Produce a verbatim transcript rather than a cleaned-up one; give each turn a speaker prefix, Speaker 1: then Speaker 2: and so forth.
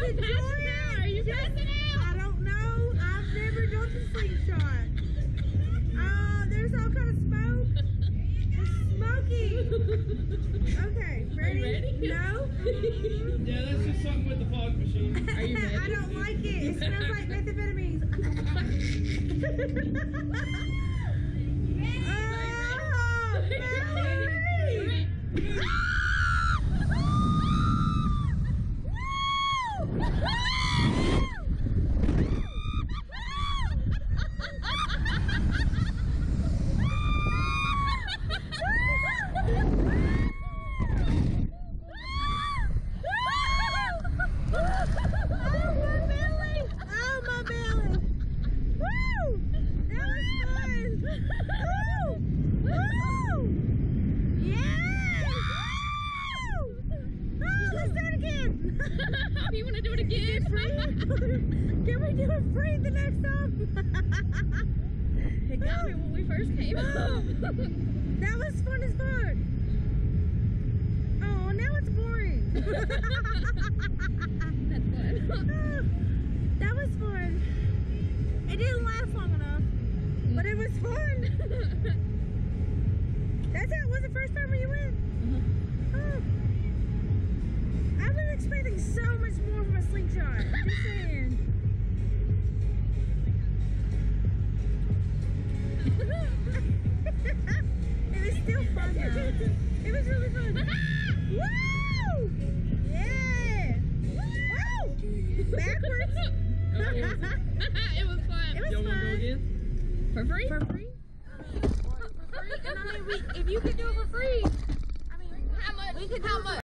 Speaker 1: enjoy it.
Speaker 2: Are you passing out?
Speaker 1: I don't know. I've never done the slingshot. Oh, there's all kind of smoke. It's smoky. Okay, ready?
Speaker 2: ready?
Speaker 1: No?
Speaker 3: Yeah, that's just something with the fog machine.
Speaker 2: Are you ready?
Speaker 1: I don't like it. It smells like methamphetamines. Oh, Valerie!
Speaker 2: You want to do it again?
Speaker 1: Can we do it free the next time?
Speaker 2: It got me when we first came up.
Speaker 1: That was fun as fuck. Oh, now it's boring.
Speaker 2: That's fun.
Speaker 1: That was fun. It didn't last long enough, but it was fun. That's how it was the first time when you went?
Speaker 2: Uh-huh.
Speaker 1: Oh. I was expecting so much more from a slingshot. Just saying. It was still fun though. It was really fun. Woo! Yeah! Woo! Backwards.
Speaker 2: It was fun.
Speaker 1: It was
Speaker 3: Y'all
Speaker 1: fun.
Speaker 3: want to go again?
Speaker 2: For free?
Speaker 1: For free? For free? And I mean, we, if you could do it for free, I mean,
Speaker 2: How much?
Speaker 1: we could do
Speaker 2: How
Speaker 1: it for
Speaker 2: much?